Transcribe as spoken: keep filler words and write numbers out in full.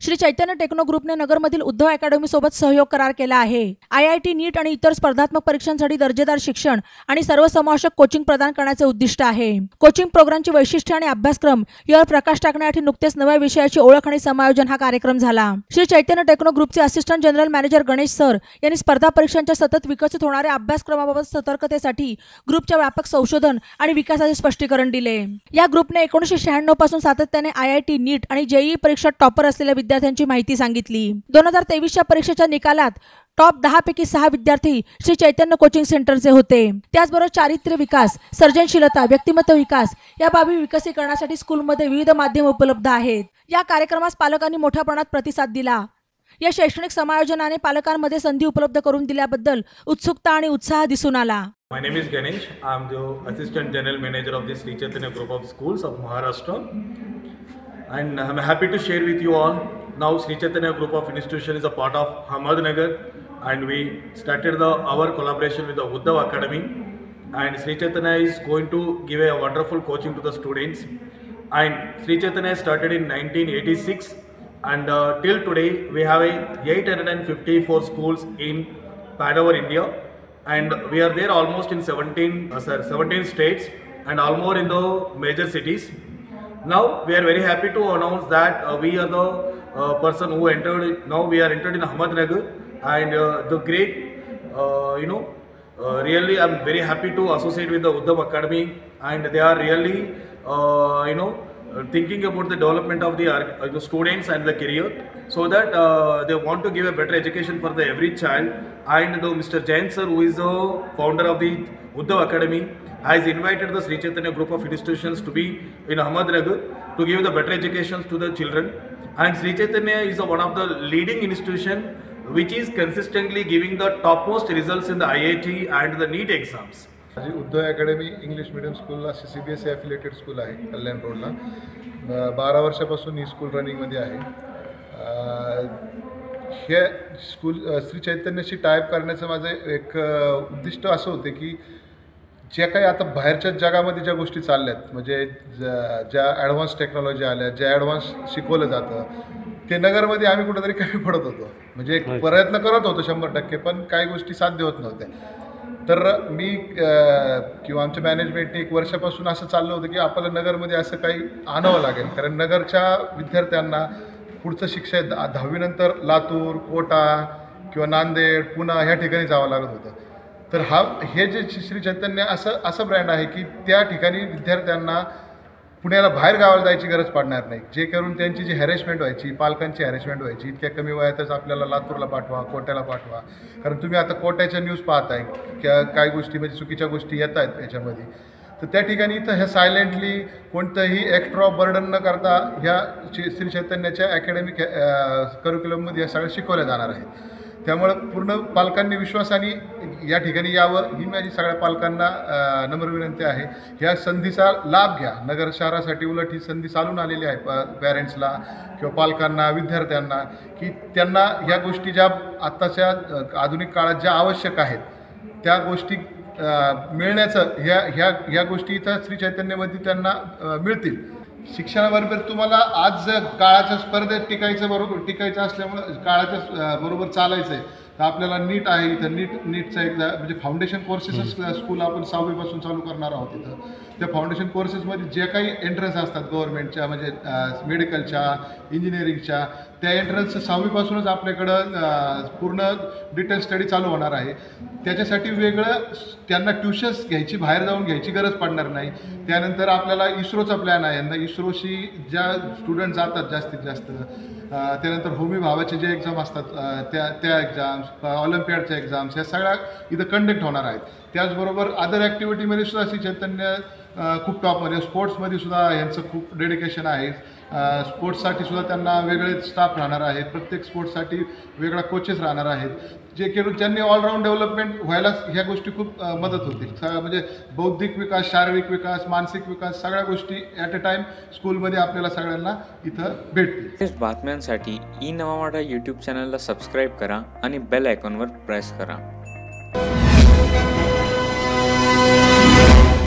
Shri Chaitanya techno ग्रुपने नगरमधील Uddhav academy सोबत सहयोग करार केला आहे। आय आय टी नीट आणि इतर स्पर्धात्मक परीक्षांसाठी दर्जेदार शिक्षण आणि सर्वसमावेशक कोचिंग प्रदान करण्याचे उद्दिष्ट आहे। कोचिंग प्रोग्रामची वैशिष्ट्ये आणि अभ्यासक्रम यावर प्रकाश टाकण्यासाठी नुकतेच नव्या विषयाची ओळख आणि समायोजन हा कार्यक्रम झाला। श्री चैतन्य टेक्नो ग्रुपचे assistant general manager Ganesh sir यांनी स्पर्धा परीक्षांच्या सतत विकसित होणाऱ्या अभ्यासक्रमाबाबत सतर्कतेसाठी ग्रुपच्या व्यापक संशोधन आणि विकासाचे स्पष्टीकरण दिले। या ग्रुपने एकोणीसशे शहाण्णव पासून सातत्याने आय आय टी नीट आणि जेईई परीक्षात टॉपर असलेल्या विद्यार्थ्यांची माहिती सांगितली। दोन हजार तेवीस च्या परीक्षेच्या निकालात टॉप दहा पैकी सहा विद्यार्थी श्री चैतन्य कोचिंग सेंटरचे होते। त्याचबरोबर चारित्र्य विकास, सर्जनशीलता, व्यक्तिमत्व विकास या बाबी विकसीकरणासाठी स्कूलमध्ये विविध माध्यम उपलब्ध आहेत। या कार्यक्रमास पालकांनी मोठ्या प्रमाणात प्रतिसाद दिला। या शैक्षणिक समायोजनाने पालकांमध्ये संधी उपलब्ध करून दिल्याबद्दल उत्सुकता आणि उत्साह दिसून आला। My name is Ganesh. I am the Assistant General Manager of the Sri Chaitanya Group of Schools of Maharashtra, and I am happy to share with you all. Now Sri Chaitanya Group of Institution is a part of Ahmednagar, and we started the our collaboration with the Uddhav Academy, and Sri Chaitanya is going to give a wonderful coaching to the students. And Sri Chaitanya started in nineteen eighty-six, and uh, till today we have a eight hundred fifty-four schools in pan over India. And we are there almost in seventeen, uh, sir, seventeen states and all more in the major cities. Now we are very happy to announce that uh, we are the uh, person who entered. Now we are entered in Ahmednagar, and uh, the great, uh, you know, uh, really I'm very happy to associate with the Uddhav Academy, and they are really, uh, you know. Uh, thinking about the development of the, uh, the students and the career, so that uh, they want to give a better education for the every child. And the Mister Jain sir, who is the founder of the Uddhav Academy, has invited the Sri Chaitanya Group of Institutions to be in Ahmednagar to give the better educations to the children. And Sri Chaitanya is a, one of the leading institution which is consistently giving the topmost results in the I I T and the NEET exams. माझी Uddhav academy English medium स्कूलला C B S E affiliated school आहे कल्याण रोडला। बारा वर्षापासून ही school रनिंगमध्ये आहे। हे school Shri चैतन्यशी type करण्याचं माझं एक उद्दिष्ट असं होते की ज्या काही आता बाहेरच्या जगामध्ये ज्या गोष्टी चालल्यात, म्हणजे ज्या ॲडव्हान्स टेक्नॉलॉजी आल्या, ज्या ॲडव्हान्स शिकवलं जातं, ते नगरमध्ये आम्ही कुठेतरी कमी पडत होतो। म्हणजे एक प्रयत्न करत होतो शंभर टक्के, पण काही गोष्टी साध्य होत नव्हत्या। तर मी किंवा आमच्या मॅनेजमेंटने एक वर्षापासून असं चाललं होतं की आपल्याला नगरमध्ये असं काही आणावं लागेल, कारण नगरच्या विद्यार्थ्यांना पुढचं शिक्षण दहावीनंतर लातूर, कोटा किंवा नांदेड, पुणा ह्या ठिकाणी जावं लागत होतं। तर हा हे जे श्री चैतन्य असं असं ब्रँड आहे की त्या ठिकाणी विद्यार्थ्यांना पुण्याला बाहेर गावाला जायची गरज पडणार नाही, जे करून त्यांची जी हॅरेसमेंट व्हायची, पालकांची हॅरेसमेंट व्हायची, इतक्या कमी वयातच आपल्याला लातूरला पाठवा, कोट्याला पाठवा। कारण तुम्ही आता कोट्याच्या न्यूज पाहताय, क्या काही गोष्टी म्हणजे चुकीच्या गोष्टी येत आहेत याच्यामध्ये। तर त्या ठिकाणी इथं ह्या सायलेंटली कोणतंही एक्स्ट्रा बर्डन न करता ह्या श्री चैतन्याच्या अकॅडमिक करिक्युलममध्ये ह्या सगळ्या शिकवल्या जाणार आहेत। त्यामुळे पूर्ण पालकांनी विश्वासाने या ठिकाणी यावं ही माझी सगळ्या पालकांना नम्र विनंती आहे। ह्या संधीचा लाभ घ्या। नगर शहरासाठी उलट ही संधी चालून आलेली आहे पॅरेंट्सला किंवा पालकांना, विद्यार्थ्यांना, की त्यांना ह्या गोष्टी ज्या आत्ताच्या आधुनिक काळात ज्या आवश्यक आहेत त्या गोष्टी मिळण्याचं ह्या ह्या ह्या गोष्टी इथं श्री चैतन्यमध्ये त्यांना मिळतील। शिक्षणाबरोबर तुम्हाला आज काळाच्या स्पर्धेत टिकायचं बरोबर टिकायचं असल्यामुळे काळाच्या बरोबर चालायचं आहे, तर आपल्याला नीट आहे इथं। नीट नीटचा एकदा म्हणजे फाउंडेशन कोर्सेसच स्कूल आपण सहावीपासून चालू करणार आहोत इथं। त्या फाउंडेशन कोर्सेसमध्ये जे काही एंट्रन्स असतात गव्हर्नमेंटच्या, म्हणजे मेडिकलच्या, इंजिनिअरिंगच्या, त्या एंट्रन्स सहावीपासूनच आपल्याकडं पूर्ण डिटेल स्टडी चालू होणार आहे। त्याच्यासाठी वेगळं त्यांना ट्युशन्स घ्यायची, बाहेर जाऊन घ्यायची गरज पडणार नाही। त्यानंतर आपल्याला इस्रोचा प्लॅन आहे यंदा। इस्रोशी ज्या स्टुडंट जातात जास्तीत जास्त, त्यानंतर होमी भावाचे जे एक्झाम असतात त्या त्या एक्झाम्स, ऑलिम्पियाडच्या एक्झाम्स, ह्या सगळ्या इथं कंडक्ट होणार आहेत। त्याचबरोबर अदर ॲक्टिव्हिटीमध्ये सुद्धा श्री चैतन्य खूप टॉपमध्ये, स्पोर्ट्समध्ये सुद्धा यांचं खूप डेडिकेशन आहे। स्पोर्ट्ससाठी सुद्धा त्यांना वेगळे स्टाफ राहणार आहेत, प्रत्येक स्पोर्ट्ससाठी वेगळा कोचेस राहणार आहेत, जे करून त्यांनी ऑलराऊंड डेव्हलपमेंट व्हायला ह्या गोष्टी खूप मदत होतील। म्हणजे बौद्धिक विकास, शारीरिक विकास, मानसिक विकास सगळ्या गोष्टी ॲट अ टाईम स्कूलमध्ये आपल्याला सगळ्यांना इथं भेटतील। बातम्यांसाठी ई नवा मराठा यूट्यूब चॅनलला सबस्क्राईब करा आणि बेल आयकॉनवर प्रेस करा।